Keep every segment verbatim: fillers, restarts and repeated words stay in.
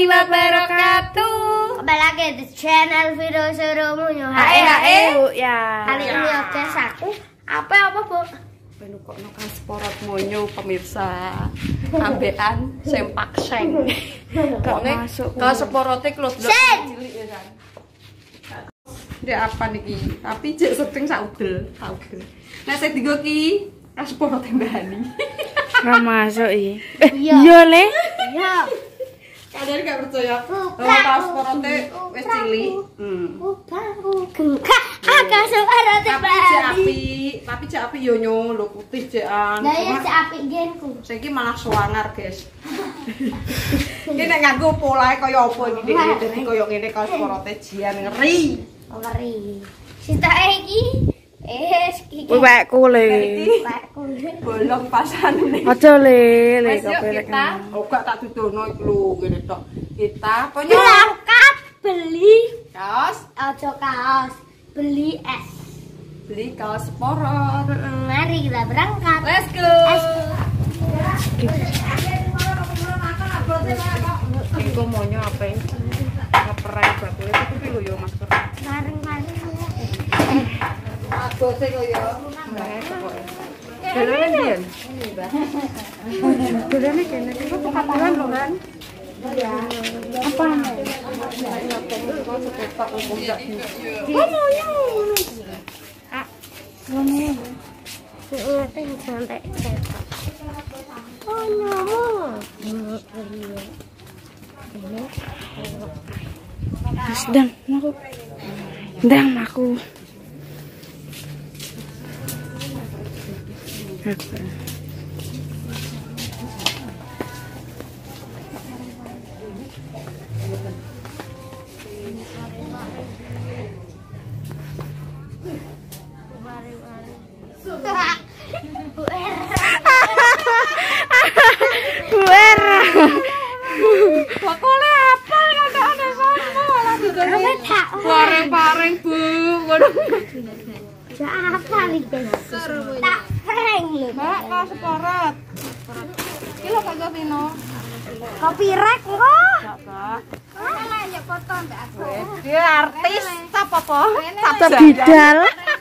warahmatullahi wabarakatuh. Kembali lagi di channel video serumunyo. Hae hae ya. Kali ini oke aku. Apa apa, Bu? Ben kok nang sporot monyo pemirsa. Ambekan sempak seng. Kok masuk. Kalau sporote klus cilik ya kan. Dia apa niki? Tapi jek setting saudel, saudel. Nek sing digo ki sporote mbani. Ora masuk iki. Eh, iya le. Iya. Kalian gak percaya? Oh, pasporote wis cilik. Hmm. Gengkak, agak suara Tapi jek apik, tapi jek apik yo nyo lho putih jekan. Lah ya cek apik genku. Saiki malah suwangar, guys. Iki nek nganggo polahe kaya apa iki dhewe dadi kaya ngene pasporote jian ngeri. Ngeri. Sitake iki eh iki. Wekku le. Wekku. Bolong pasane. Aja le, le Wes, yuk, kepelek. kita, oh gak tak dudono iki lho ngene tok. Kita ponyo Berangkat beli kaos, ojo kaos, beli es. beli kaos sporot. Mari kita berangkat. Let's go. Iku monyo apa ya? Ngeperai bakule itu lho yo masker. Bareng-bareng. Aku sing yo. Dalane ndian? Dalane kene iki pekaturan lho kan. Apa? Kok sepetak kok ndak di. Oh monyo. Ah, Ngene. Heeh, sampai cetok. Oh no. Sedang aku. Sedang aku. Buera. bakule apa kok ana sama lah dudune. Pareng-pareng, Bu. Ngono. Ya apa nih, tak prank lho. Mbak, kaos sporot. Iki lho kagak pino. Kopi rek kok. Kak. Ala ya foto mbak aku. Dia artis apa apa? Bidal.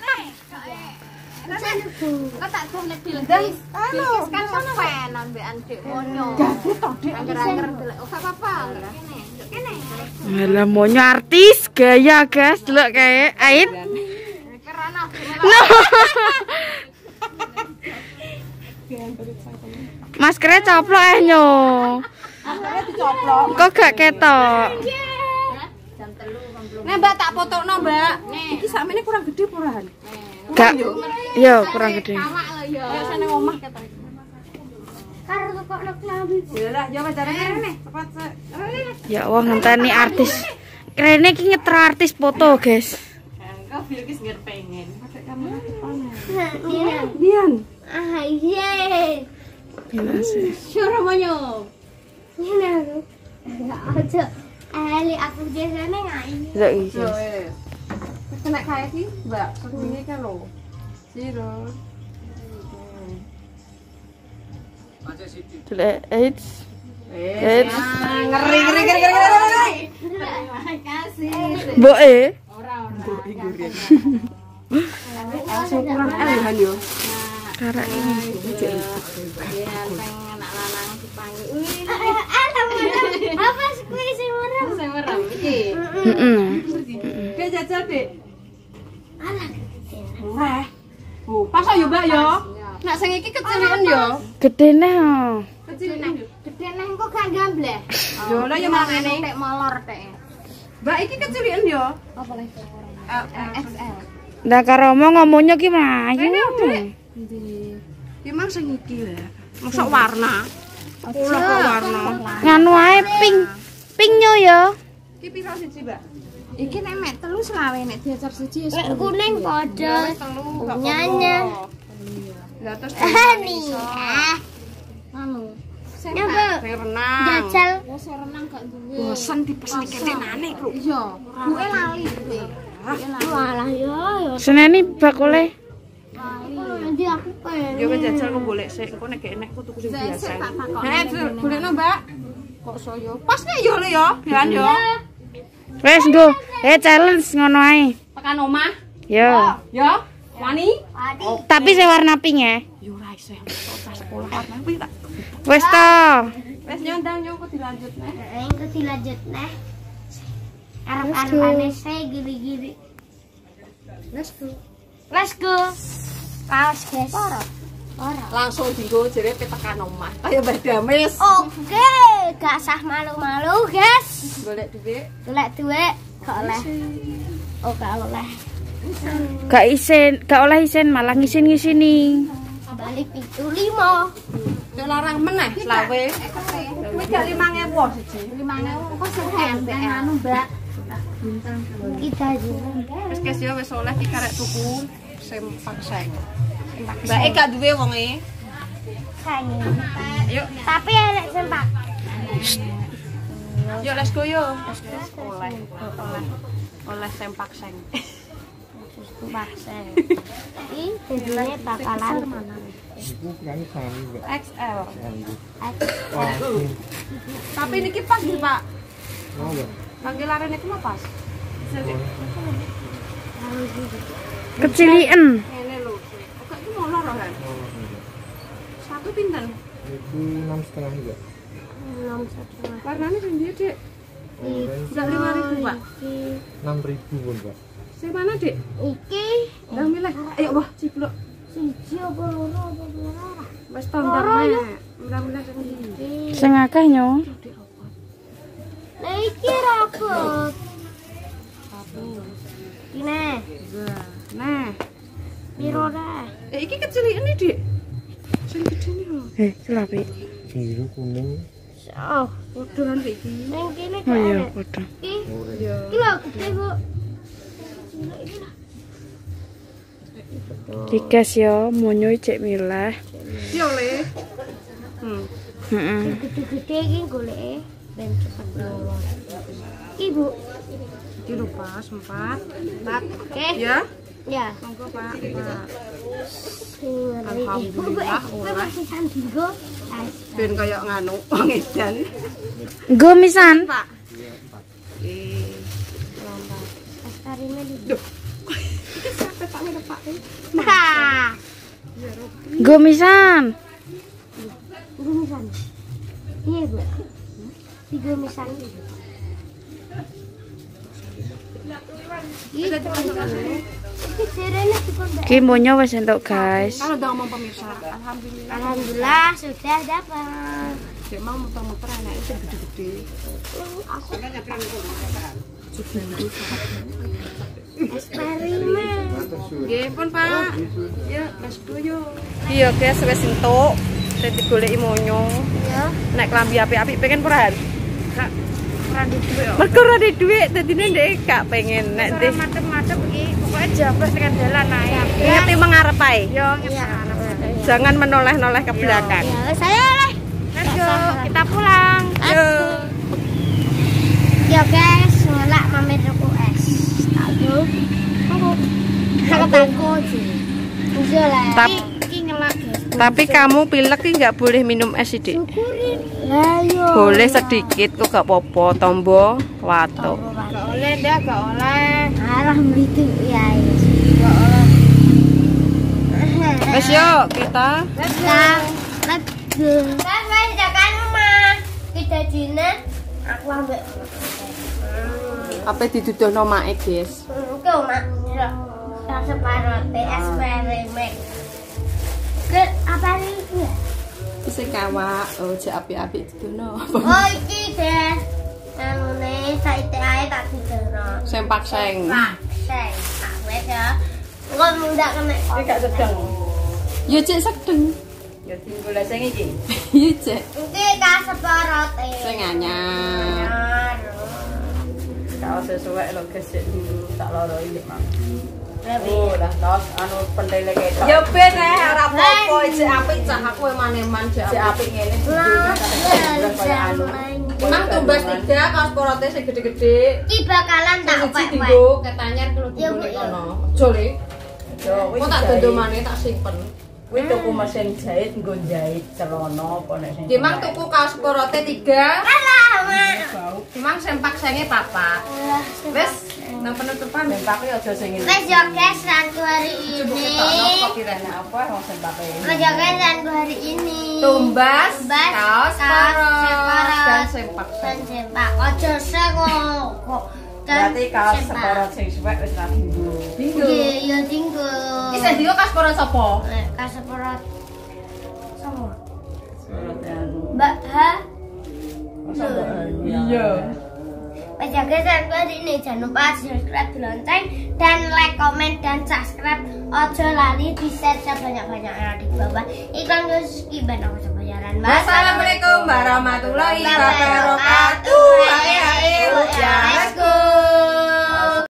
Kok tak golek dilekis. Dilekis kan sono wae nambekan Dik Monyo. Angger-angger delok ora apa-apa. Kene. Kene. Lah monyo artis gaya, guys. Delok kae ait. Kerana. Maskernya coplok eh nyo. Akhirnya dicoplok. Kok gak ketok? Jam telu Nek Mbak tak fotokno, Mbak. Iki sakmene kurang gede purahan. Gak. Yo kurang gede. awak lho ya. Ayo sene omah ketok. Karo kok nek klambi. Ya lah, ya pacarane rene. Cepat sik. Ya Allah ngenteni artis. Rene iki ngetro artis foto, guys. Engko Bilkis nggak pengen. Pakai kamera depan. Iya. Dian. Ah iya. Suara Monyo. Ini aku. Ya aja. Ali aku biasanya ngain. Delok iki. Yo wes. Kena kae iki, Mbak. Kene kan lho. Siro. Delok ait. Eh, ngeri ngeri ngeri ngeri. Terima kasih. Mboke. Ora ora. Langsung kurang alihan yo. Karek ini. Apa sih sing merem? Sing merem iki. Heeh. Kayak jajal, Dik. Alah. Murah. Oh, pas yo, Mbak yo. Nek sing iki kecilikan yo. Gedene. Kecilikan yo. Gede neh kok gak gambleh. Yo lah yo mangene. Tek molor tek. Mbak iki kecilikan yo. Apa nih? X L. Lah karo ngomongnya ki mlayu. Ndi? Ki mang sing iki lho. Mosok warna. Pula kok warna. Nganu ae pink. Pink yo ya. Ki piro siji, Mbak? Iki nek mek telu selawe nek diajar siji wis kuning padha. Nyanya. Lah terus Nih. Ah. anu. Sing Nyoba. sing renang. Jajal. Ya sing renang gak duwe. Bosen dipesen kenane, Kru. Iya. Buke lali kuwi. Walah yo yo. Seneni bakule. Nanti aku pengen. Yo wis jajal kok golek sik, engko nek enek kok tuku sing biasa. Nek golekno, Mbak. Kok saya? Pas nek yo le yo, Bian yo. Wes nggo. Eh challenge ngono ae. Tekan omah. Yo. Yo. Wani? Tapi sing warna pink ya. Yo ora iso tas sekolah warna pink tak. Wes to. Wes nyondang yo kok dilanjut neh. Heeh, kok dilanjut neh. Arep-arepane saya giri-giri. Let's go. Let's go. Kaos guys. Ora. Ora. Langsung dienggo jere tekan omah. Kaya Mbah Damis. Oke, gak sah malu-malu, guys. Golek dhuwit. Golek dhuwit, gak oleh. Oh, gak oleh. Gak isin, gak oleh isin malah ngisin-ngisini. Balik itu lima. Nek larang meneh selawe. Wis gak lima ewu siji. lima ewu kok sehat anu, Mbak. Kita juga. Wis guys yo wis oleh iki karek tuku sempak seng. Mbak e gak duwe wonge. Sayang. Ayo, Tapi enek sempak. yo let's go yo. Oleh, oleh. Oleh sempak seng. Sempak seng. Ini jadinya bakalan X L. X. Tapi niki pas nih, Pak. Panggilan niku mah pas. Kecilien. Ngene lho. Kok iki mau loro kan? Satu pinten? Itu enam setengah juga. enam setengah. Warnane sing ndi, Dik? Udah lima ribu, Pak. Enam ribu pun, Pak. Sing mana, Dik? Iki Lah milih. Ayo, Wah, cipluk. siji apa loro apa loro. Wis tondang nek. Milih-milih sing ndi? Sing akeh nyo. Nah iki robot. Ini. Nah. Piro dah? Eh iki kecilikan nih, Dik. Sing gede nih lho. Eh, selapi. Biru, kuning. Oh, Podoan iki. nang kene Oh iya, kan. padha. Iki. Yo. Iki lho gede, Bu. Digas yo, monyo cek milah. Yo le. Hmm. Heeh. Gede-gede iki goleke ben cepet loro. Iki, Bu. Iki lho pas empat. Empat. Oke. Ya. Ya. Monggo, Pak. Pak. Alhamdulillah. Ora pisan dinggo. Ben kaya nganu edan. Nggo misan. Pak. Eh. Astarine di. Duh. Iki sampe Pak ngene, Pak. Nah. Nggo misan. Gumisan. Iya, Bu. Tiga misan. Iya, iki jarene dipondok. Ki monyo wis entuk, guys. Kalau udah ngomong pemirsa, alhamdulillah. Alhamdulillah sudah dapat. Cek mau muter-muter anak itu gede-gede. Aku eksperimen. Nggih pun, Pak. Ya, Mas Doyo. Iya, guys, wis entuk. Dadi goleki monyo. Ya. Nek klambi apik-apik pengen peran. Kak, peran di duit. Mergo ora di duit, dadine ndek gak pengen nek ndek Madep-madep iki pokoke jabres tekan dalan ae. ngeti mengarep ae. Yo, Iya. Jangan menoleh-noleh ke belakang. Ya, saya oleh. let's go. Kita pulang. Yo. Ya guys, ngelak mampir tuku es. Aku. Aku. Kalau aku sih. Iya lah. Tap- Iki ngelak guys. Tapi kamu pilek ki nggak boleh minum es, Dik. Syukurin. Lah yo. Boleh sedikit kok gak popo, tombo wato. Gak oleh dah, gak oleh. Alhamdulillah ya. Gak oleh. Wes yuk kita. Let's go. Let's go. Kan wes tekan rumah. Kita dina aku ambek. Apa didudono make, Guys? Oke, Mak. Tak separuh eksperimen. Ke apa ini? Sing kawak, oh jek apik-apik didudono. Oh, iki guys. Anune saite ae tak didono. Sempak seng. Pak, sing tak wes ya. Engko mundak kena. Iki gak sedeng. Yo cek sedeng. Ya tinggal sing iki. Yo cek. Iki ka seporote. Sing anyar. Kalau sesuai lo gesek dulu tak loro ini, Pak. Oh, dah tos anu pentele ketok. Ya ben ae ora apa-apa, cek apik cah aku eman-eman cek apik ngene. Kaya anu. Mang tumbas tiga kaos porote sing gede-gede. Iki bakalan tak Siji opek-opek. dinggo ketanyar kalau Ya, Bu, digolek ya. kono. Jole. Yo, wis tak dondo maneh tak simpen. Kuwi tuku mesin jahit nggo jahit celana apa nek sing. Dimang tuku kaos sporote tiga. Alah, Mak. Dimang sempak senge papat. Wis, nang penutupan sempak aja sing ngene. Wes yo guys, ranku hari ini. Apa kirane apa wong sempake. Wes yo guys, ranku hari ini. Tumbas, Tumbas, kaos kaos, poros, separos, dan sempak. Dan sempak. Ojo sengok kok. Berarti kaos separos sing suwek wis ra dinggo. Dinggo. Iya, iya dinggo. Iki sing dinggo kaos poros sapa? Eh, kaos separos. Sama. Poros anu. Mbak Ha. Iya. Wes yo guys, ranku hari ini jangan lupa subscribe di lonceng dan like, komen dan subscribe. Ojo lali di share sebanyak-banyaknya di bawah. Iklan Yuski ben aku sebayaran. Assalamualaikum warahmatullahi wabarakatuh. Hai hai, let's go.